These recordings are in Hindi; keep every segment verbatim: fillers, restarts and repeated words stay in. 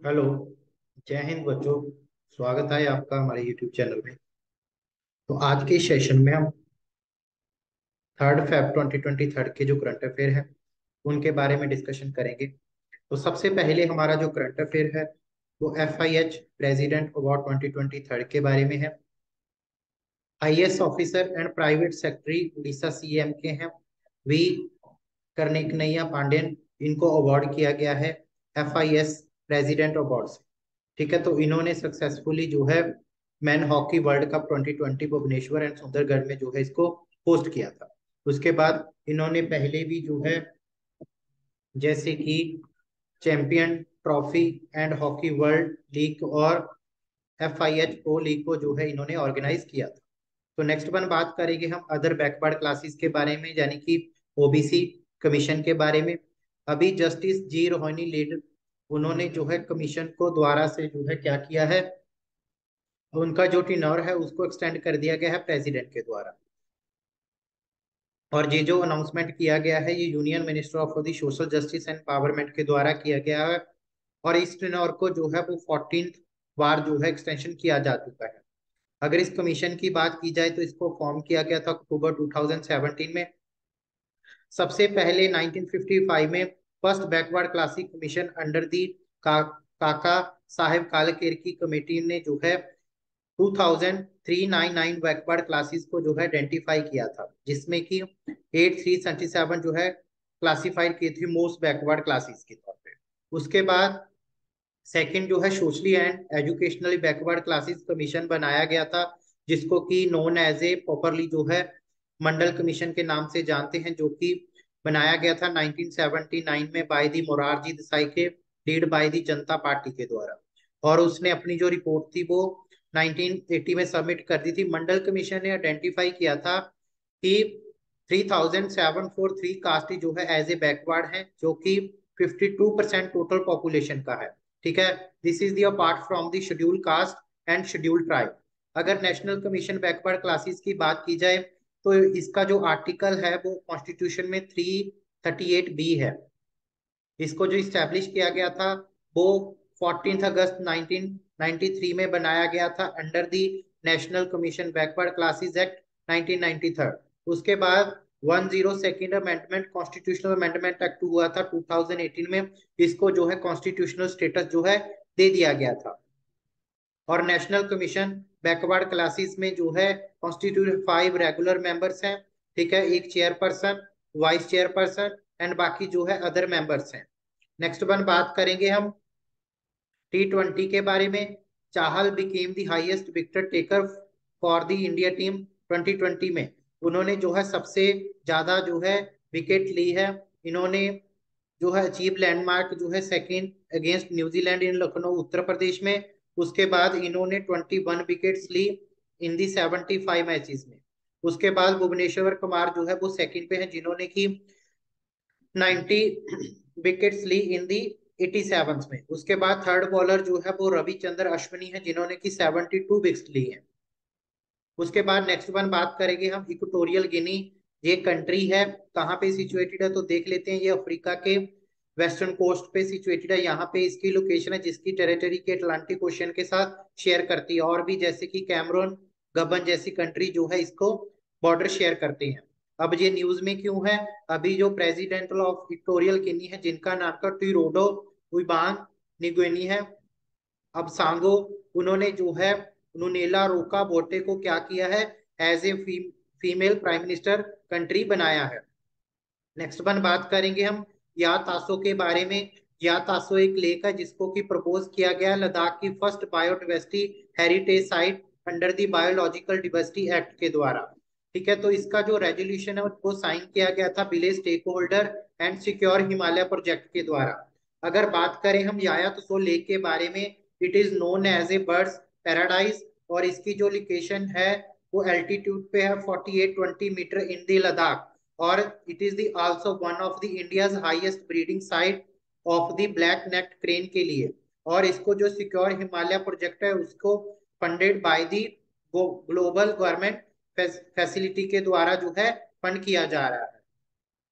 हेलो। जय हिंद बच्चों। स्वागत है आपका हमारे यूट्यूब चैनल में। तो आज के सेशन में हम third Feb twenty twenty third के जो करंट अफेयर है उनके बारे में डिस्कशन करेंगे। तो सबसे पहले हमारा जो करंट अफेयर है वो F I H president award twenty twenty third के बारे में है। I A S officer and private secretary Orissa C M के हैं वी करनेकनैया पांडेयन। इनको अवार्ड किया गया है F I S president award से। ठीक है, तो इन्होंने सक्सेसफुली जो है men hockey world cup twenty twenty Bhubaneswar and Sundargarh में जो है इसको होस्ट किया था। उसके बाद इन्होंने पहले भी जो है जैसे कि champion trophy and hockey world league और F I H pro league को जो है इन्होंने ऑर्गेनाइज किया था। तो नेक्स्ट वन बात करेंगे हम अदर बैकवर्ड क्लासेस के बारे में, यानी कि ओ बी सी कमीशन के बारे में। अभी जस्टिस जी रोहिणी लीड उन्होंने जो है कमीशन को द्वारा से जो है क्या किया है, उनका जो टिनर है उसको एक्सटेंड कर दिया गया है प्रेसिडेंट के द्वारा। और ये जो अनाउंसमेंट किया गया है ये union minister of the social justice and empowerment के द्वारा किया गया है। और इस टिनर को जो है वो फोर्टीन बार जो है एक्सटेंशन किया जा चुका है। अगर इस कमीशन की बात की जाए तो इसको फॉर्म किया गया था अक्टूबर टू थाउजेंड सेवेंटीन में। सबसे पहले नाइनटीन फिफ्टी फाइव में first backward classic commission under the का, काका साहेब कालकेर की कमेटी ने जो है two thousand three nine nine backward classes को जो है आइडेंटिफाई किया था, जिसमें कि एट थ्री सेवेंटी सेवन जो है क्लासिफाइड की थी मोस्ट बैकवर्ड क्लासेस के तौर पे। उसके बाद सेकंड जो है socially and educationally backward classes commission बनाया गया था, जिसको कि नोन एज ए प्रॉपरली जो है मंडल कमीशन के नाम से जानते हैं, जो कि बनाया गया था नाइनटीन सेवेंटी नाइन में बाय दी मोरारजी देसाई के lead by the Janata party के द्वारा। और उसने अपनी जो रिपोर्ट थी वो नाइनटीन एटी में सबमिट कर दी थी। मंडल कमीशन ने आइडेंटिफाई किया था कि three thousand seven four three caste जो है एज ए बैकवर्ड है, जो कि fifty two percent total population का है। ठीक है, this is the apart from the schedule caste and schedule tribe. अगर नेशनल कमीशन बैकवर्ड क्लासेस की बात की जाए तो इसका जो आर्टिकल है वो कॉन्स्टिट्यूशन में थ्री थर्टी एट बी है। इसको जो इस्टेब्लिश किया गया था वो fourteen August nineteen ninety three में बनाया गया था under the national commission backward classes act nineteen ninety three. उसके बाद one zero second amendment constitutional amendment act हुआ था टू थाउजेंड एटीन में। इसको जो है कॉन्स्टिट्यूशनल स्टेटस जो है दे दिया गया था। और नेशनल कमीशन बैकवर्ड क्लासेस में जो है कॉन्स्टिट्यूट फाइव रेगुलर मेंबर्स हैं। ठीक है, एक चेयरपर्सन, वाइस चेयरपर्सन एंड बाकी जो है अदर मेंबर्स हैं। नेक्स्ट वन बात करेंगे हम टी ट्वेंटी के बारे में। Chahal became the highest wicket taker for the India team twenty twenty में। उन्होंने जो है सबसे ज्यादा जो है विकेट ली है। इन्होंने जो है अचीव लैंडमार्क जो है सेकंड अगेंस्ट न्यूजीलैंड इन लखनऊ उत्तर प्रदेश में। उसके बाद इन्होंने ट्वेंटी वन विकेट्स ली in the seventy five matches में। उसके बाद भुवनेश्वर कुमार जो है वो सेकंड पे हैं, जिन्होंने की नाइंटी विकेट्स ली इन दी एटी सेवन में। उसके बाद थर्ड बॉलर जो है वो रविचंद्र अश्विनी है, जिन्होंने की सेवेंटी टू विकेट्स ली है। उसके बाद नेक्स्ट वन बात करेंगे हम इक्वेटोरियल गिनी। ये कंट्री है, कहाँ पे सिचुएटेड है तो देख लेते हैं। ये अफ्रीका के वेस्टर्न कोस्ट पे सिचुएटेड है। यहाँ पे इसकी लोकेशन है जिसकी टेरिटरी के अटलांटिक ओशियन के साथ शेयर करती है। और भी जैसे कि कैमरून, गबन जैसी कंट्री जो है इसको बॉर्डर शेयर करते हैं। अब ये न्यूज में क्यों है? अभी जो प्रेसिडेंट ऑफ इक्वेटोरियल गिनी है जिनका नाम का टीरोडो उबांग निगुएनी है, अब सांगो, उन्होंने जो है नुनेला रोका बोटे को क्या किया है, as a female prime minister country बनाया है। नेक्स्ट वन बात करेंगे हम या तासो के बारे में। या तासो एक लेक है जिसको कि प्रपोज किया गया लद्दाख की first biodiversity heritage site under the biological diversity act के द्वारा। ठीक है, तो इसका जो रेजोल्यूशन है वो साइन किया गया था village stakeholder and secure Himalaya project के द्वारा। अगर बात करें हम याया तसो लेक के बारे में, it is known as a birds paradise. और इसकी जो लोकेशन है वो एल्टीट्यूड पे है forty eight twenty metre in the Ladakh. और it is the also one of the India's highest breeding site of the black necked crane के लिए। और इसको जो सिक्योर हिमालय प्रोजेक्ट है उसको funded by the global government facility के द्वारा जो है फंड किया जा रहा है।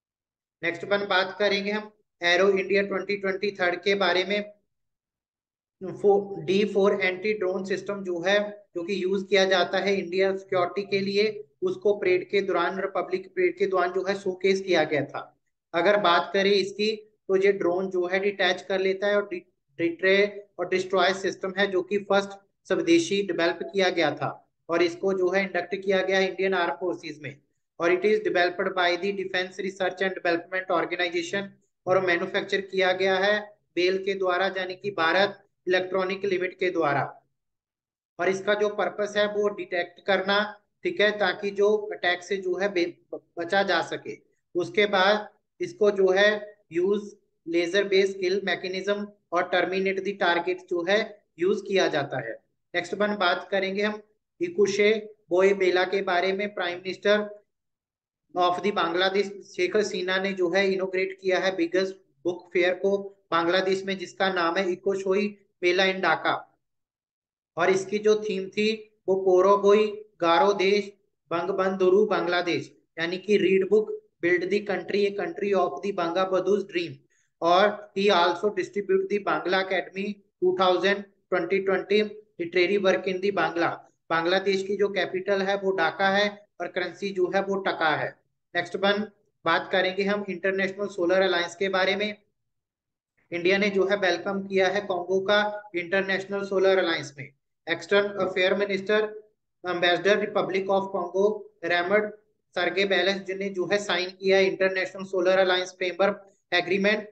नेक्स्ट वन बात करेंगे हम Aero India twenty twenty third के बारे में। D four anti drone system जो है, जो कि यूज किया जाता है इंडिया सिक्योरिटी के लिए, उसको परेड के दौरान, रिपब्लिक परेड के दौरान जो है शोकेस किया गया था। अगर बात करें इसकी, तो ये ड्रोन जो है डिटैच कर लेता है और डिट्रे और डिस्ट्रॉय सिस्टम है, जो कि फर्स्ट स्वदेशी डेवलप किया गया था, और इसको जो है इंडक्ट किया गया इंडियन आर्म फोर्सेज में, और it is developed by the defence research and development organisation, और मैन्युफैक्चर किया गया है बेल के द्वारा, यानी कि भारत इलेक्ट्रॉनिक लिमिट के द्वारा। और इसका जो पर्पस है वो डिटेक्ट करना, ठीक है, ताकि जो अटैक से जो है बचा जा सके। उसके बाद इसको जो है use laser based kill mechanism और टर्मिनेट द टारगेट जो है यूज किया जाता है। नेक्स्ट वन बात करेंगे हम इकुशे बोई बेला के बारे में। Prime minister of the Bangladesh Sheikh Hasina ने जो है इनोग्रेट किया है बिगेस्ट बुक फेयर को बांग्लादेश में, जिसका नाम है इकोशोई मेला इन ढाका। और इसकी जो थीम थी वो पोरोबोई गारो देश बंगबंधुरु बांग्लादेश, यानी कि read book build the country, a country of the Bangabandhu's dream. और he also distribute the Bangla academy two thousand twenty literary work in the Bangla. Bangladesh की जो कैपिटल है वो ढाका है और करेंसी जो है वो टका है। नेक्स्ट वन बात करेंगे हम इंटरनेशनल सोलर अलायंस के बारे में। इंडिया ने जो है वेलकम किया है कॉन्गो का इंटरनेशनल सोलर अलायंस में। External affair minister ambassador republic of Congo Raymond Serge Balance ने जो है साइन किया है international solar alliance framework agreement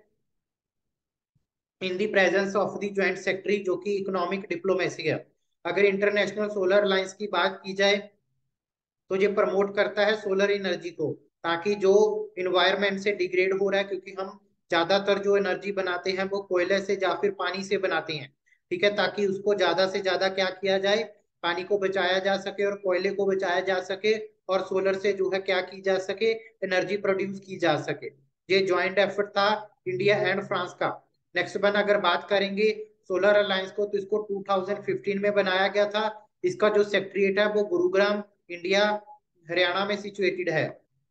in the presence of the joint secretary, जो कि इकोनॉमिक डिप्लोमेसी है। अगर इंटरनेशनल सोलर अलायंस की बात की जाए तो ये प्रमोट करता है सोलर एनर्जी को, ताकि जो इन्वायरमेंट से डिग्रेड हो रहा है, क्योंकि हम ज्यादातर जो एनर्जी बनाते हैं वो कोयले से या फिर पानी से बनाते हैं, ठीक है, ताकि उसको ज्यादा से ज्यादा क्या किया जाए, पानी को बचाया जा सके और कोयले को बचाया जा सके, और सोलर से जो है क्या की जा सके, एनर्जी प्रोड्यूस की जा सके। ये ज्वाइंट एफर्ट था इंडिया एंड फ्रांस का। नेक्स्ट वन अगर बात करेंगे सोलर अलायंस को, तो इसको टू थाउजेंड फिफ्टीन में बनाया गया था। इसका जो सेक्रेटरीट है वो गुरुग्राम इंडिया हरियाणा में सिचुएटेड है।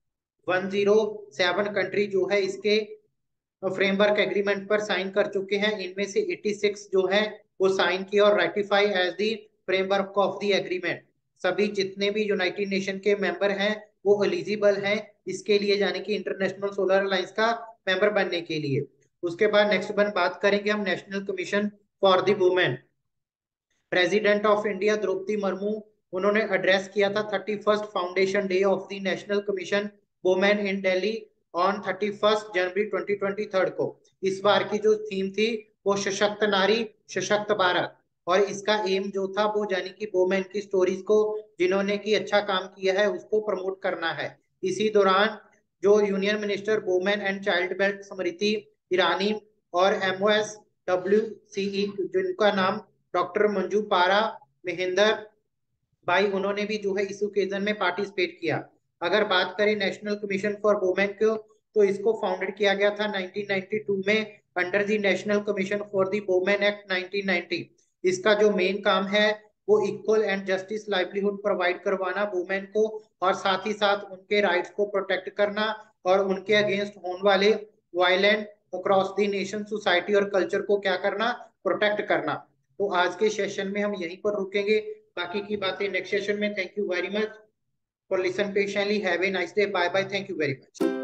वन जीरो सेवन कंट्री जो है इसके फ्रेमवर्क एग्रीमेंट पर साइन कर चुके हैं। इनमें से एटी सिक्स जो है वो साइन किया और ratify as the framework of the agreement. सभी जितने भी यूनाइटेड नेशन के मेंबर हैं वो एलिजिबल हैं इसके लिए, यानी कि इंटरनेशनल सोलर अलायंस का मेंबर बनने के लिए। उसके बाद नेक्स्ट वन बात करेंगे हम national commission for the women. President of India Draupadi Murmu, उन्होंने एड्रेस किया था thirty first foundation day of the national commission women in Delhi on thirty first January twenty twenty third को। इस बार की जो थीम थी वो सशक्त नारी सशक्त भारत, और इसका एम जो था वो यानी कि वुमेन की स्टोरीज को, जिन्होंने की अच्छा काम किया है, उसको प्रमोट करना है। इसी दौरान जो union minister women and child wealth Smriti Irani और एमओएस डब्ल्यू सीई, जिनका नाम डॉक्टर मंजू पारा महेंद्र भाई, उन्होंने भी जो है इस ओकेजन में पार्टिसिपेट किया। अगर बात करें नेशनल कमीशन फॉर वुमेन को, तो इसको फाउंडेड किया गया था नाइनटीन नाइंटी टू में under the national commission for the women act nineteen ninety. इसका जो मेन काम है वो equal and justice livelihood provide करवाना वुमेन को, और साथ ही साथ उनके राइट्स को प्रोटेक्ट करना और उनके अगेंस्ट होने वाले violent across the nation society और कल्चर को क्या करना, प्रोटेक्ट करना। तो आज के सेशन में हम यहीं पर रुकेंगे, बाकी की बातें नेक्स्ट सेशन में। Thank you very much for listen patiently, have a nice day, bye bye, thank you very much.